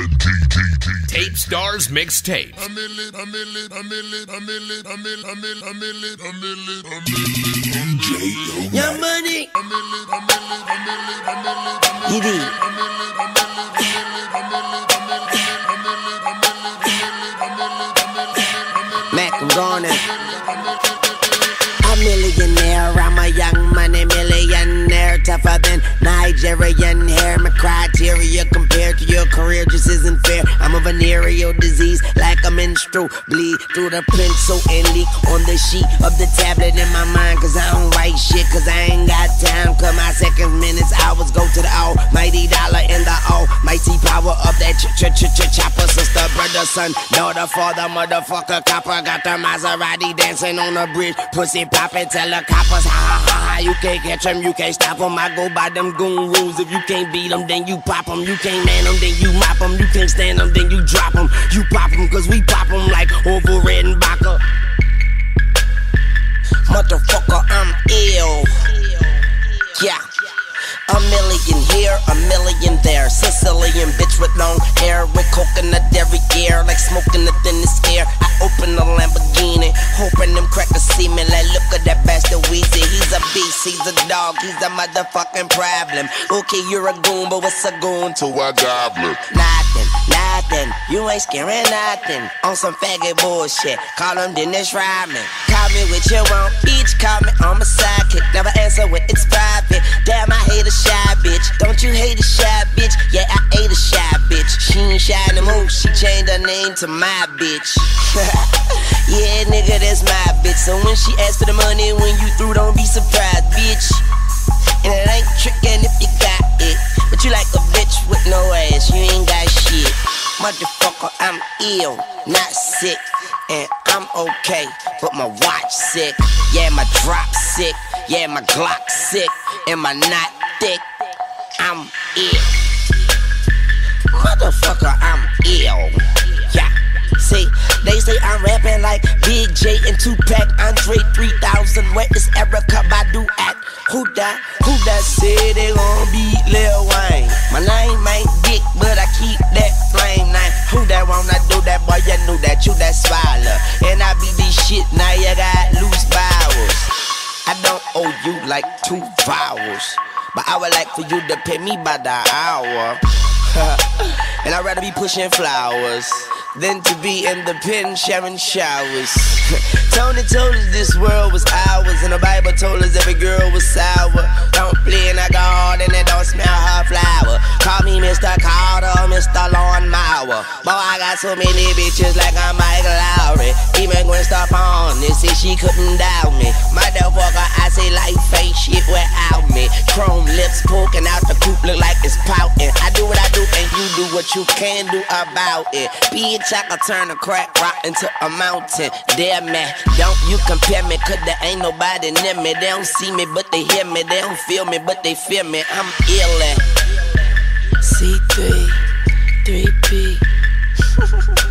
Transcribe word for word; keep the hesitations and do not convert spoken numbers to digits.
Tape Stars Mixtape. Young Money. You did. Mac, I'm gone. A millionaire, I'm a young money millionaire, tougher than Nigerian hair. My criteria compared to your career just isn't fair. I'm a venereal disease, like a menstrual bleed through the pencil and leak on the sheet of the tablet in my mind. Cause I don't write shit, cause I ain't got time. Cause my seconds, minutes, hours go to the almighty dollar and the almighty power of that ch-ch-ch-ch-chopper. Sister, brother, son, daughter, father, motherfucker, copper. Got the Maserati dancing on the bridge, pussy poppin', tell the coppers, ha ha ha ha. You can't catch them, you can't stop them. I go by them goon rules. If you can't beat them, then you pop them. You can't man them, then you mop them. You can't stand them, then you drop them. You pop them, cause we pop them like Orville Redenbacher. Motherfucker, I'm ill. Yeah. A million here, a million there. Sicilian bitch with long hair, with coconut every year, like smoking the thinnest air. I open the Lamborghini, hoping them crackers see me. Like, look at that bastard Weezy. He's a beast, he's a dog, he's a motherfucking problem. Okay, you're a goon, but what's a goon to a goblin? Nothing, nothing, you ain't scaring nothing. On some faggot bullshit, call him Dennis Rodman. Call me what you want, bitch, call me on my sidekick. Never answer when it's private. Damn, I hate a shy bitch. Don't you hate a shy bitch? Yeah, I ate a shy bitch. She ain't shy no more, she changed her name to my bitch. Yeah, nigga, that's my bitch. So when she asks for the money, when you through, don't be surprised, bitch. And it ain't trickin' if you got it, but you like a bitch with no ass, you ain't got shit. Motherfucker, I'm ill, not sick. And I'm okay, but my watch sick. Yeah, my drop sick. Yeah, my Glock sick. And my knot thick. I'm ill. Motherfucker, I'm ill. Yeah. See, they say I'm rapping like Big J and Tupac, Andre three thousand. Where is Erykah Badu at? Who that? Who that say they gon' beat Lil Wayne? My name ain't Dick, but I keep that flame name. Who that wanna do that? Boy, you knew that, you that swallow. And I be this shit, now you got loose bowels. I don't owe you like two vowels, but I would like for you to pay me by the hour. And I'd rather be pushing flowers than to be in the pen sharing showers. Tony told us this world was ours, and the Bible told us every girl was sour. Don't play in a garden and don't smell her flower. Call me Mister Carter, Mister Lawn Mower. Boy, I got so many bitches like I'm Mike Lowry. Even Gwen Stefani said she couldn't doubt me. Motherfucker, I say life ain't shit without me. Chrome lips poking out the coop, look like it's pouting. I do what I do and you do what you can do about it. Bitch, I can turn a crack rock into a mountain. Damn man, don't you compare me, cause there ain't nobody near me. They don't see me, but they hear me. They don't feel me, but they feel me. I'm illin'. C three, three P